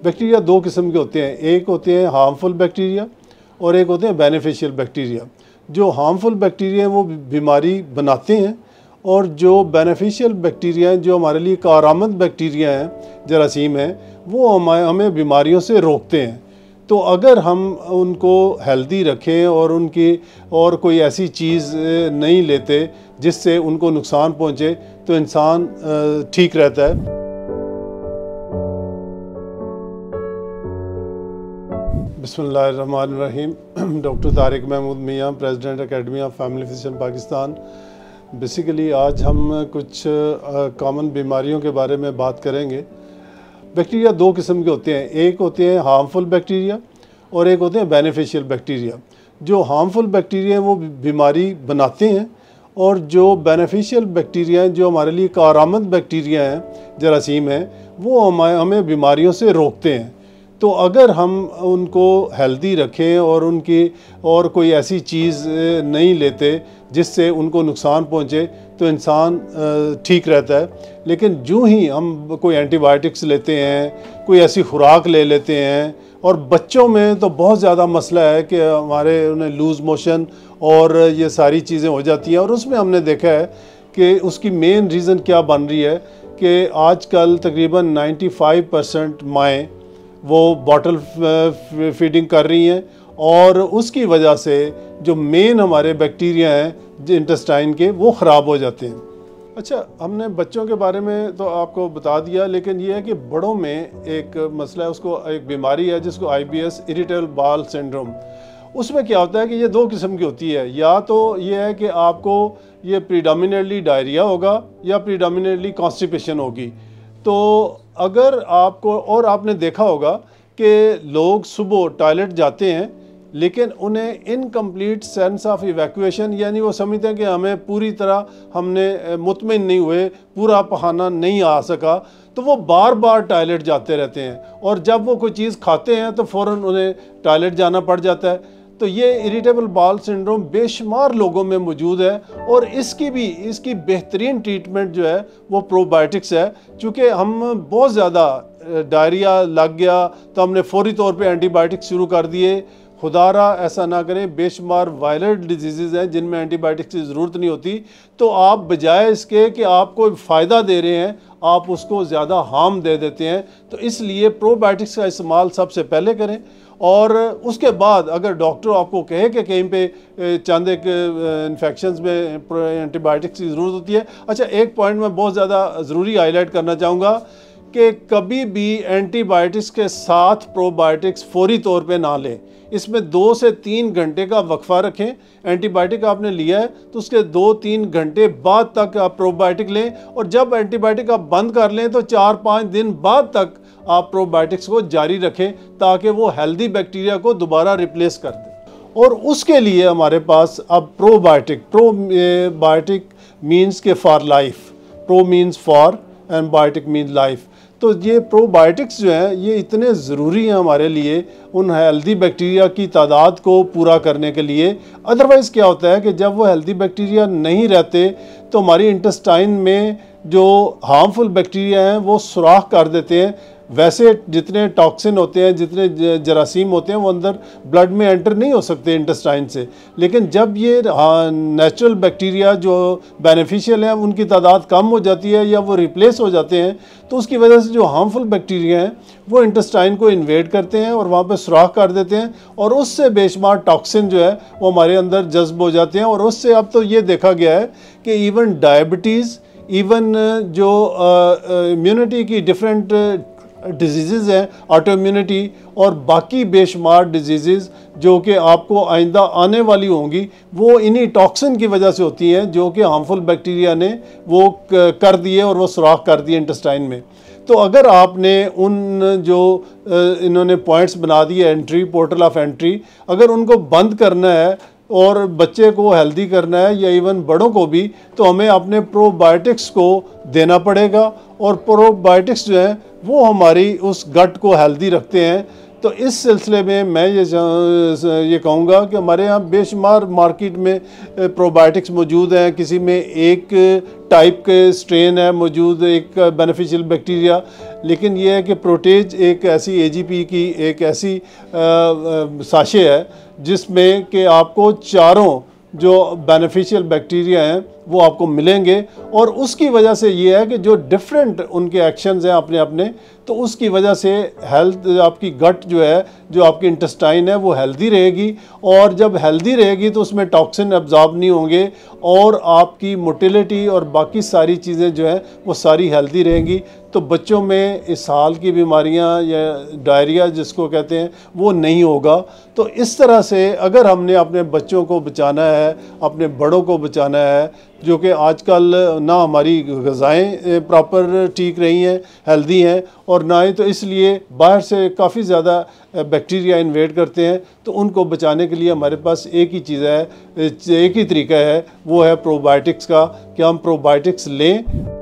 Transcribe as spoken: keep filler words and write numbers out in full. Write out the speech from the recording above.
Bacteria दो किस्म के होते हैं, एक होते हैं हार्मफुल बैक्टीरिया और एक होते हैं बेनिफिशियल बैक्टीरिया। जो हार्मफुल बैक्टीरिया हैं वो बीमारी बनाते हैं और जो बेनिफिशियल बैक्टीरिया हैं, जो हमारे लिए कारआमद बैक्टीरिया हैं, जरासीम हैं, वो हमें हमें बीमारियों से रोकते हैं। तो अगर हम उनको हेल्दी रखें और उनकी और कोई ऐसी चीज़ नहीं लेते जिससे उनको नुकसान पहुँचे तो इंसान ठीक रहता है। बिस्मिल्लाहिर्रहमानिर्रहीम। Doctor Tariq Mahmood Mian, president academy of family physician Pakistan. Basically आज हम कुछ कॉमन बीमारियों के बारे में बात करेंगे। बैक्टीरिया दो किस्म के होते हैं, एक होते हैं हार्मफुल बैक्टीरिया और एक होते हैं बेनिफिशियल बैक्टीरिया। जो हार्मफुल बैक्टीरिया हैं वो बीमारी बनाते हैं और जो बेनिफिशियल बैक्टीरिया हैं, जो हमारे लिए कारआमद बैक्टीरिया हैं, जरासीम हैं, वो हमें हमें बीमारियों से रोकते हैं। तो अगर हम उनको हेल्दी रखें और उनकी और कोई ऐसी चीज़ नहीं लेते जिससे उनको नुकसान पहुँचे तो इंसान ठीक रहता है। लेकिन जो ही हम कोई एंटीबायोटिक्स लेते हैं, कोई ऐसी खुराक ले लेते हैं, और बच्चों में तो बहुत ज़्यादा मसला है कि हमारे उन्हें लूज़ मोशन और ये सारी चीज़ें हो जाती हैं। और उसमें हमने देखा है कि उसकी मेन रीज़न क्या बन रही है कि आजकल तकरीबन पचानवे परसेंट माएँ वो बॉटल फीडिंग कर रही हैं और उसकी वजह से जो मेन हमारे बैक्टीरिया हैं इंटेस्टाइन के, वो ख़राब हो जाते हैं। अच्छा, हमने बच्चों के बारे में तो आपको बता दिया, लेकिन ये है कि बड़ों में एक मसला है, उसको एक बीमारी है जिसको I B S, irritable bowel syndrome. उसमें क्या होता है कि ये दो किस्म की होती है। या तो ये है कि आपको ये प्रीडोमिनेटली डायरिया होगा या प्रीडोमिनेटली कॉन्स्टिपेशन होगी। तो अगर आपको, और आपने देखा होगा कि लोग सुबह टॉयलेट जाते हैं लेकिन उन्हें इनकम्प्लीट सेंस ऑफ इवैक्यूएशन, यानी वो समझते हैं कि हमें पूरी तरह हमने मुतमिन नहीं हुए, पूरा पखाना नहीं आ सका, तो वो बार बार टॉयलेट जाते रहते हैं। और जब वो कोई चीज़ खाते हैं तो फ़ौरन उन्हें टॉयलेट जाना पड़ जाता है। तो ये इरिटेबल बाउल सिंड्रोम बेशुमार लोगों में मौजूद है और इसकी भी इसकी बेहतरीन ट्रीटमेंट जो है वो प्रोबायोटिक्स है। चूँकि हम बहुत ज़्यादा डायरिया लग गया तो हमने फौरी तौर पे एंटीबायोटिक्स शुरू कर दिए। खुदारा ऐसा ना करें, बेशुमार वायरल डिजीज़ हैं जिनमें एंटीबायोटिक्स की ज़रूरत नहीं होती। तो आप बजाय इसके कि आपको फ़ायदा दे रहे हैं, आप उसको ज़्यादा हार्म दे देते हैं। तो इसलिए प्रोबायोटिक्स का इस्तेमाल सबसे पहले करें और उसके बाद अगर डॉक्टर आपको कहे कि कहीं पे चंद एक इन्फेक्शंस में एंटीबायोटिक्स की ज़रूरत होती है। अच्छा, एक पॉइंट मैं बहुत ज़्यादा ज़रूरी हाईलाइट करना चाहूँगा कि कभी भी एंटीबायोटिक्स के साथ प्रोबायोटिक्स फौरी तौर पे ना लें। इसमें दो से तीन घंटे का वक्फा रखें। एंटीबायोटिक आपने लिया है तो उसके दो तीन घंटे बाद तक आप प्रोबायोटिक लें, और जब एंटीबायोटिक आप बंद कर लें तो चार पाँच दिन बाद तक आप प्रोबायोटिक्स को जारी रखें ताकि वो हेल्दी बैक्टीरिया को दोबारा रिप्लेस कर दें। और उसके लिए हमारे पास अब प्रोबायोटिक, प्रोबायोटिक मीन्स के for life, pro means for and biotic means life. तो ये प्रोबायोटिक्स जो हैं ये इतने ज़रूरी हैं हमारे लिए उन हेल्दी बैक्टीरिया की तादाद को पूरा करने के लिए। अदरवाइज़ क्या होता है कि जब वो हेल्दी बैक्टीरिया नहीं रहते तो हमारी इंटेस्टाइन में जो हार्मफुल बैक्टीरिया हैं वो सुराख कर देते हैं। वैसे जितने टॉक्सिन होते हैं, जितने जरासीम होते हैं, वो अंदर ब्लड में एंटर नहीं हो सकते इंटेस्टाइन से। लेकिन जब ये नेचुरल बैक्टीरिया जो बेनिफिशियल हैं उनकी तादाद कम हो जाती है या वो रिप्लेस हो जाते हैं, तो उसकी वजह से जो हार्मफुल बैक्टीरिया हैं वो इंटेस्टाइन को इन्वेड करते हैं और वहाँ पे सुराख कर देते हैं, और उससे बेशुमार टॉक्सिन जो है वो हमारे अंदर जज्ब हो जाते हैं। और उससे अब तो ये देखा गया है कि इवन डायबिटीज़, इवन जो इम्यूनिटी की डिफरेंट डिजीज़ हैं, ऑटो इम्यूनिटी, और बाकी बेशुमार डिजीज़ जो कि आपको आइंदा आने वाली होंगी, वो इन्हीं टॉक्सिन की वजह से होती हैं जो कि हार्मफुल बैक्टीरिया ने वो कर दिए और वो सुराख कर दिए इंटेस्टाइन में। तो अगर आपने उन जो इन्होंने पॉइंट्स बना दिए, एंट्री, पोर्टल ऑफ एंट्री, अगर उनको बंद करना है और बच्चे को हेल्दी करना है या इवन बड़ों को भी, तो हमें अपने प्रोबायोटिक्स को देना पड़ेगा। और प्रोबायोटिक्स जो हैं वो हमारी उस गट को हेल्दी रखते हैं। तो तो इस सिलसिले में मैं ये ये कहूँगा कि हमारे यहाँ बेशुमार मार्केट में प्रोबायोटिक्स मौजूद हैं। किसी में एक टाइप के स्ट्रेन है मौजूद, एक बेनिफिशियल बैक्टीरिया, लेकिन ये है कि प्रोटेज एक ऐसी ए जी पी की एक ऐसी साशे है जिसमें कि आपको चारों जो बेनिफिशियल बैक्टीरिया हैं वो आपको मिलेंगे, और उसकी वजह से ये है कि जो डिफरेंट उनके एक्शंस हैं अपने अपने, तो उसकी वजह से हेल्थ आपकी गट जो है, जो आपकी इंटेस्टाइन है वो हेल्दी रहेगी, और जब हेल्दी रहेगी तो उसमें टॉक्सिन एब्जॉर्ब नहीं होंगे और आपकी मोटिलिटी और बाकी सारी चीज़ें जो हैं वो सारी हेल्दी रहेंगी। तो बच्चों में इसहाल की बीमारियां या डायरिया जिसको कहते हैं वो नहीं होगा। तो इस तरह से अगर हमने अपने बच्चों को बचाना है, अपने बड़ों को बचाना है, जो कि आजकल ना हमारी ग़िज़ाएँ प्रॉपर ठीक रही हैं, हेल्दी हैं, और ना ही तो इसलिए बाहर से काफ़ी ज़्यादा बैक्टीरिया इन्वेड करते हैं, तो उनको बचाने के लिए हमारे पास एक ही चीज़ है, एक ही तरीका है, वो है प्रोबायोटिक्स का, कि हम प्रोबायोटिक्स लें।